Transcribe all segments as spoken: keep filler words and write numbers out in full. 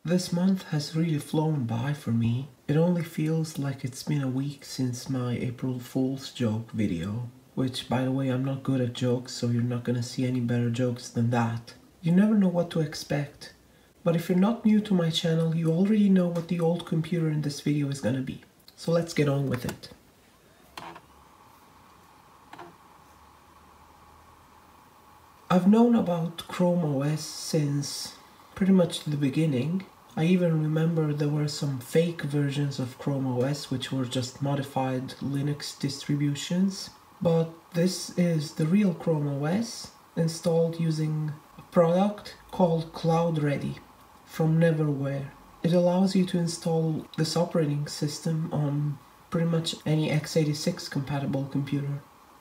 This month has really flown by for me. It only feels like it's been a week since my April Fool's joke video. Which, by the way, I'm not good at jokes, so you're not gonna see any better jokes than that. You never know what to expect. But if you're not new to my channel, you already know what the old computer in this video is gonna be. So let's get on with it. I've known about Chrome O S since pretty much the beginning. I even remember there were some fake versions of Chrome O S which were just modified Linux distributions. But this is the real Chrome O S installed using a product called Cloud Ready from Neverware. It allows you to install this operating system on pretty much any x eighty-six compatible computer.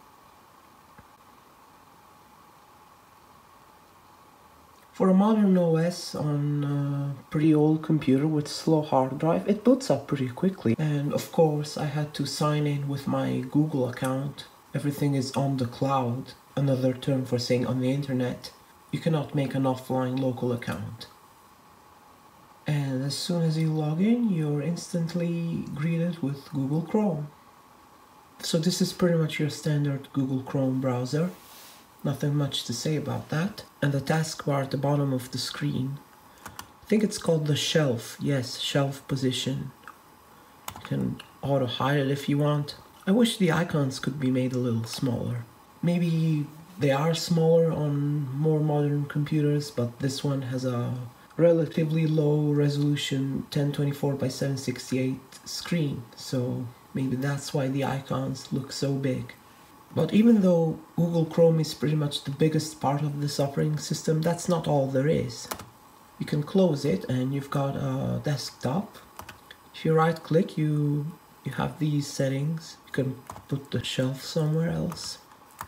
For a modern O S on a pretty old computer with slow hard drive, it boots up pretty quickly. And of course I had to sign in with my Google account. Everything is on the cloud, another term for saying on the internet. You cannot make an offline local account. And as soon as you log in, you're instantly greeted with Google Chrome. So this is pretty much your standard Google Chrome browser. Nothing much to say about that. And the taskbar at the bottom of the screen, I think it's called the shelf. Yes, shelf position. You can auto hide it if you want. I wish the icons could be made a little smaller. Maybe they are smaller on more modern computers, but this one has a relatively low resolution ten twenty-four by seven sixty-eight screen, so maybe that's why the icons look so big. But even though Google Chrome is pretty much the biggest part of this operating system, that's not all there is. You can close it and you've got a desktop. If you right click, you, you have these settings. You can put the shelf somewhere else.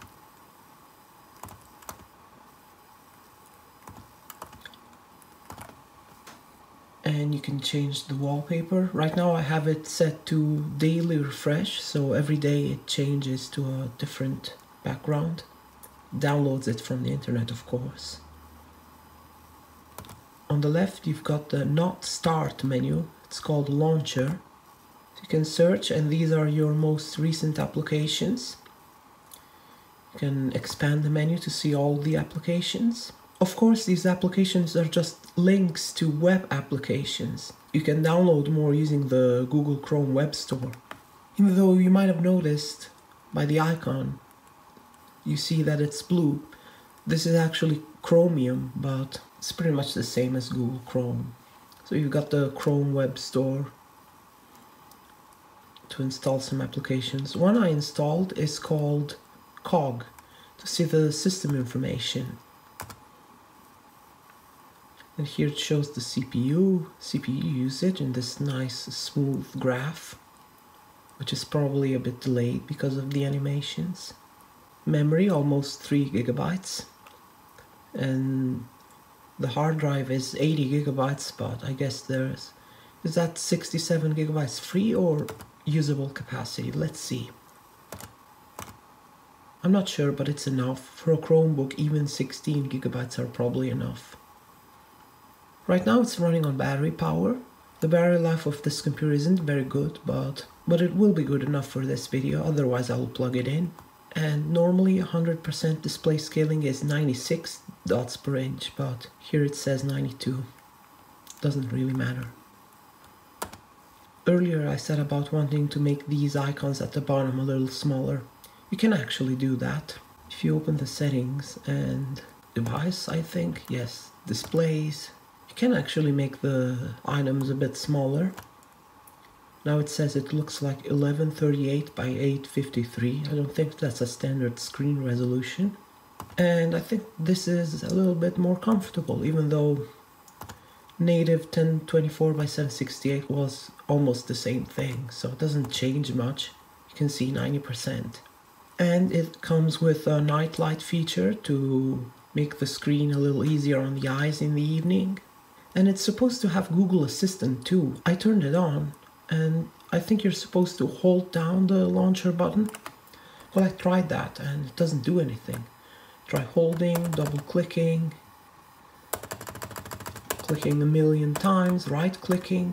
And you can change the wallpaper. Right now I have it set to daily refresh, so every day it changes to a different background. Downloads it from the internet, of course. On the left you've got the Not Start menu. It's called Launcher. So you can search and these are your most recent applications. You can expand the menu to see all the applications. Of course, these applications are just links to web applications. You can download more using the Google Chrome Web Store. Even though you might have noticed by the icon, you see that it's blue. This is actually Chromium, but it's pretty much the same as Google Chrome. So you've got the Chrome Web Store to install some applications. One I installed is called Cog, to see the system information. And here it shows the C P U, C P U usage in this nice smooth graph, which is probably a bit delayed because of the animations. Memory, almost three gigabytes. And the hard drive is eighty gigabytes, but I guess there's... Is that sixty-seven gigabytes free or usable capacity? Let's see. I'm not sure, but it's enough. For a Chromebook, even sixteen gigabytes are probably enough. Right now it's running on battery power. The battery life of this computer isn't very good, but, but it will be good enough for this video, otherwise I'll plug it in. And normally one hundred percent display scaling is ninety-six dots per inch, but here it says ninety-two. Doesn't really matter. Earlier I said about wanting to make these icons at the bottom a little smaller. You can actually do that. If you open the settings and device, I think, yes, displays, can actually make the items a bit smaller. Now it says it looks like eleven thirty-eight by eight fifty-three. I don't think that's a standard screen resolution. And I think this is a little bit more comfortable, even though native ten twenty-four by seven sixty-eight was almost the same thing, so it doesn't change much. You can see ninety percent. And it comes with a night light feature to make the screen a little easier on the eyes in the evening. And it's supposed to have Google Assistant too. I turned it on and I think you're supposed to hold down the launcher button. Well, I tried that and it doesn't do anything. Try holding, double clicking, clicking a million times, right clicking,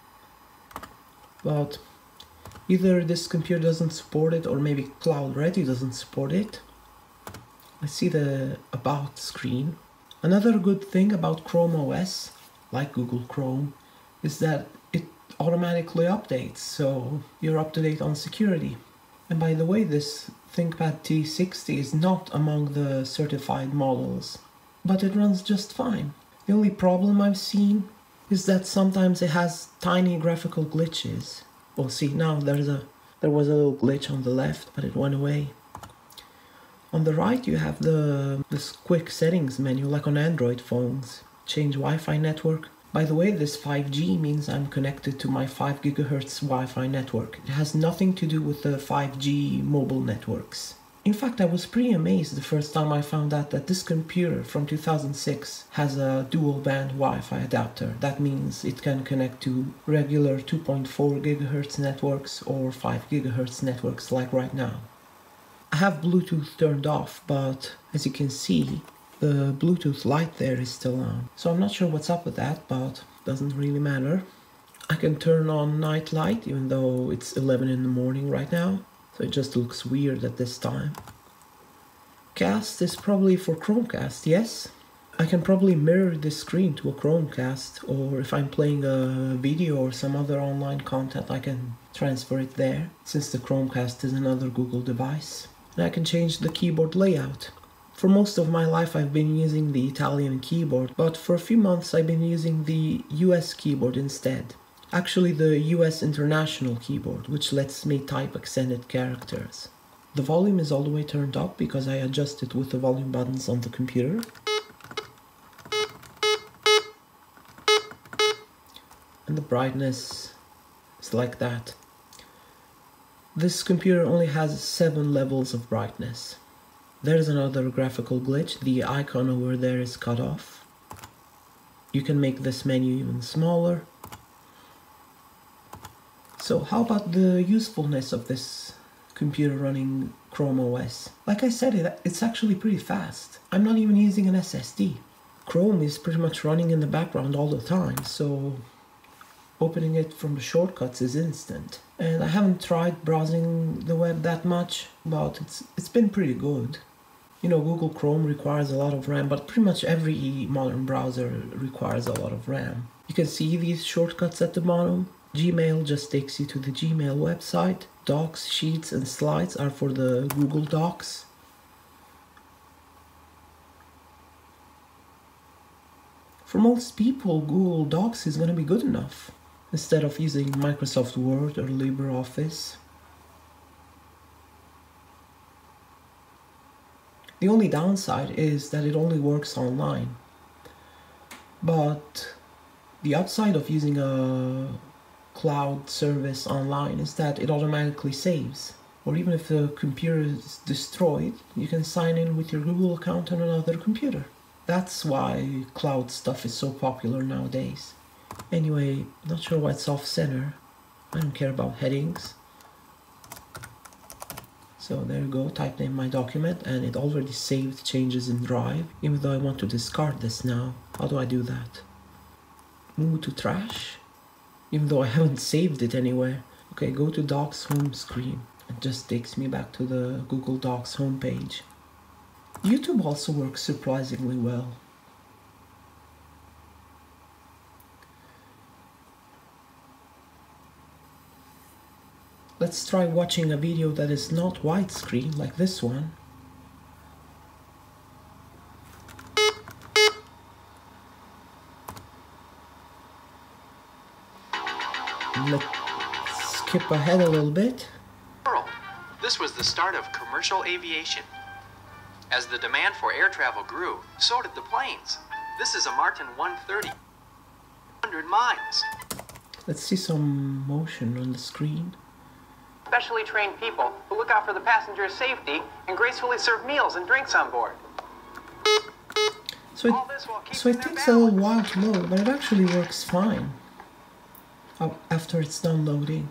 but either this computer doesn't support it or maybe Cloud Ready doesn't support it. I see the About screen. Another good thing about Chrome O S, like Google Chrome, is that it automatically updates, so you're up to date on security. And by the way, this ThinkPad T sixty is not among the certified models, but it runs just fine. The only problem I've seen is that sometimes it has tiny graphical glitches. Well, see, now there's a there was a little glitch on the left, but it went away. On the right you have the this quick settings menu, like on Android phones. Change Wi-Fi network. By the way, this five G means I'm connected to my five gigahertz Wi-Fi network. It has nothing to do with the five G mobile networks. In fact, I was pretty amazed the first time I found out that this computer from two thousand six has a dual band Wi-Fi adapter. That means it can connect to regular two point four gigahertz networks or five gigahertz networks like right now. I have Bluetooth turned off, but as you can see, the Bluetooth light there is still on. So I'm not sure what's up with that, but doesn't really matter. I can turn on night light even though it's eleven in the morning right now. So it just looks weird at this time. Cast is probably for Chromecast, yes. I can probably mirror this screen to a Chromecast, or if I'm playing a video or some other online content, I can transfer it there, since the Chromecast is another Google device. And I can change the keyboard layout. For most of my life I've been using the Italian keyboard, but for a few months I've been using the U S keyboard instead. Actually the U S International keyboard, which lets me type extended characters. The volume is all the way turned up because I adjust it with the volume buttons on the computer. And the brightness is like that. This computer only has seven levels of brightness. There's another graphical glitch. The icon over there is cut off. You can make this menu even smaller. So how about the usefulness of this computer running Chrome O S? Like I said, it, it's actually pretty fast. I'm not even using an S S D. Chrome is pretty much running in the background all the time, so opening it from the shortcuts is instant. And I haven't tried browsing the web that much, but it's it's been pretty good. You know, Google Chrome requires a lot of RAM, but pretty much every modern browser requires a lot of RAM. You can see these shortcuts at the bottom. Gmail just takes you to the Gmail website. Docs, Sheets, and Slides are for the Google Docs. For most people, Google Docs is going to be good enough, instead of using Microsoft Word or LibreOffice. The only downside is that it only works online. But the upside of using a cloud service online is that it automatically saves. Or even if the computer is destroyed, you can sign in with your Google account on another computer. That's why cloud stuff is so popular nowadays. Anyway, not sure why it's off center. I don't care about headings. So there you go, type in my document and it already saved changes in Drive, even though I want to discard this now. How do I do that? Move to trash? Even though I haven't saved it anywhere. Okay, go to Docs home screen. It just takes me back to the Google Docs homepage. YouTube also works surprisingly well. Let's try watching a video that is not widescreen, like this one. Let's skip ahead a little bit. This was the start of commercial aviation. As the demand for air travel grew, so did the planes. This is a Martin one thirty, one hundred miles. Let's see some motion on the screen. Specially trained people who look out for the passenger's safety and gracefully serve meals and drinks on board. So it, so it takes a little while to load, but it actually works fine after it's done loading.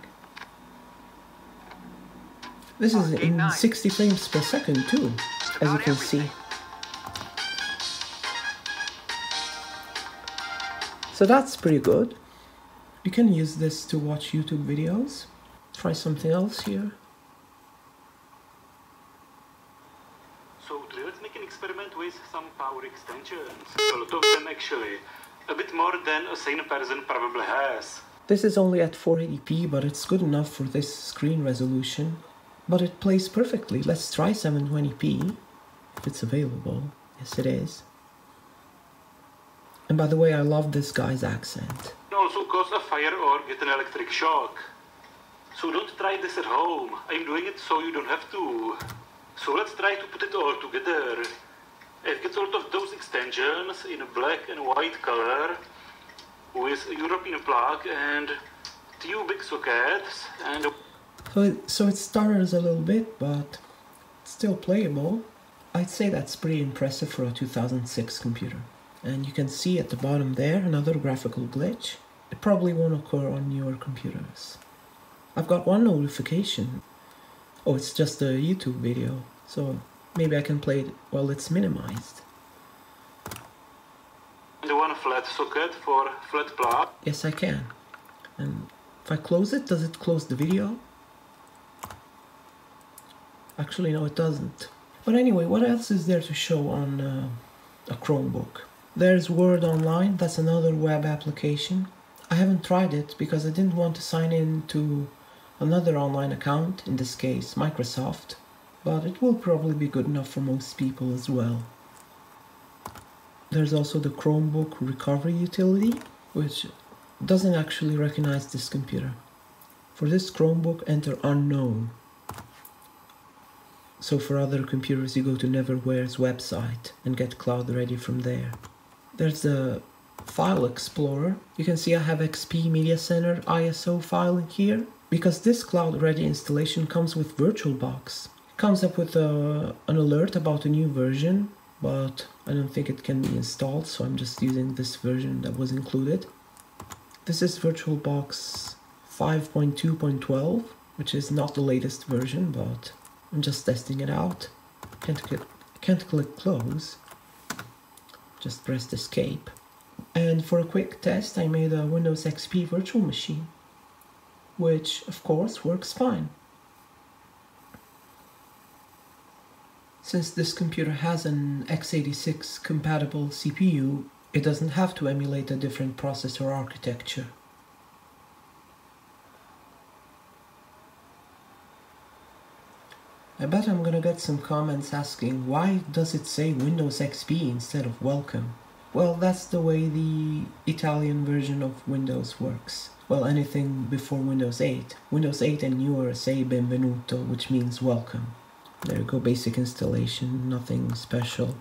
This is in sixty frames per second too, as you can see. So that's pretty good. You can use this to watch YouTube videos. Try something else here. So today let's make an experiment with some power extensions. A lot of them actually. A bit more than a sane person probably has. This is only at four eighty p, but it's good enough for this screen resolution. But it plays perfectly. Let's try seven twenty p, if it's available. Yes, it is. And by the way, I love this guy's accent. Can also cause a fire or get an electric shock. So don't try this at home. I'm doing it so you don't have to. So let's try to put it all together. I've got sort of those extensions in a black and white color with a European plug and two big sockets and... So it, so it stutters a little bit, but it's still playable. I'd say that's pretty impressive for a two thousand six computer. And you can see at the bottom there another graphical glitch. It probably won't occur on newer computers. I've got one notification. Oh, it's just a YouTube video, so maybe I can play it while it's minimized. And one flat socket for flat plug. Yes, I can. And if I close it, does it close the video? Actually, no, it doesn't. But anyway, what else is there to show on uh, a Chromebook? There's Word Online, that's another web application. I haven't tried it because I didn't want to sign in to another online account, in this case Microsoft, but it will probably be good enough for most people as well. There's also the Chromebook Recovery utility, which doesn't actually recognize this computer. For this Chromebook, enter unknown. So for other computers, you go to Neverware's website and get Cloud Ready from there. There's the File Explorer. You can see I have X P Media Center I S O file in here. Because this Cloud Ready installation comes with VirtualBox. It comes up with a, an alert about a new version, but I don't think it can be installed, so I'm just using this version that was included. This is VirtualBox five point two point twelve, which is not the latest version, but I'm just testing it out. Can't click, can't click close. Just pressed escape. And for a quick test, I made a Windows X P virtual machine, which of course works fine. Since this computer has an x eighty-six compatible C P U, it doesn't have to emulate a different processor architecture. I bet I'm gonna get some comments asking why does it say Windows X P instead of welcome? Well, that's the way the Italian version of Windows works. Well, anything before Windows eight. Windows eight and newer say benvenuto, which means welcome. There you go, basic installation, nothing special.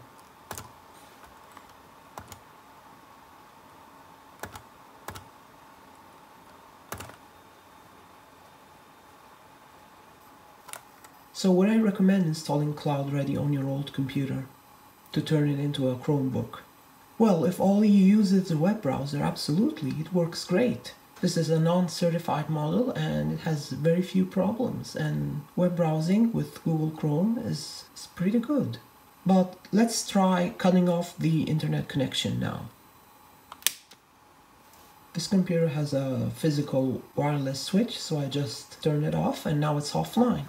So would I recommend installing Cloud Ready on your old computer to turn it into a Chromebook? Well, if all you use is a web browser, absolutely, it works great. This is a non-certified model and it has very few problems, and web browsing with Google Chrome is, is pretty good. But let's try cutting off the internet connection now. This computer has a physical wireless switch, so I just turn it off and now it's offline.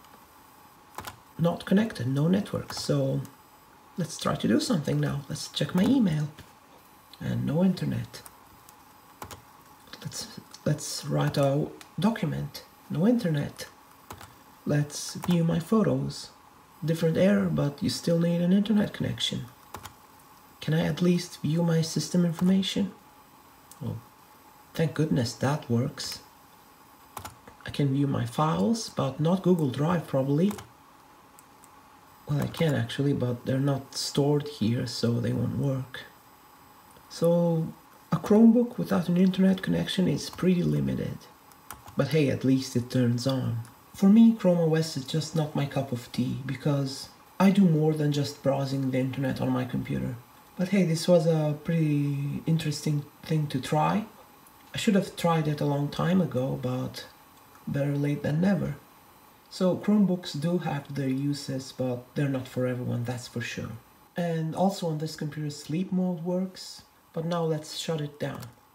Not connected, no network, so let's try to do something now. Let's check my email. And no internet. Let's, let's write a document. No internet. Let's view my photos. Different error, but you still need an internet connection. Can I at least view my system information? Oh, thank goodness that works. I can view my files, but not Google Drive probably. Well, I can actually, but they're not stored here, so they won't work. So, a Chromebook without an internet connection is pretty limited. But hey, at least it turns on. For me, Chrome O S is just not my cup of tea, because I do more than just browsing the internet on my computer. But hey, this was a pretty interesting thing to try. I should have tried it a long time ago, but better late than never. So Chromebooks do have their uses, but they're not for everyone, that's for sure. And also on this computer sleep mode works, but now let's shut it down.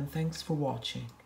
and thanks for watching.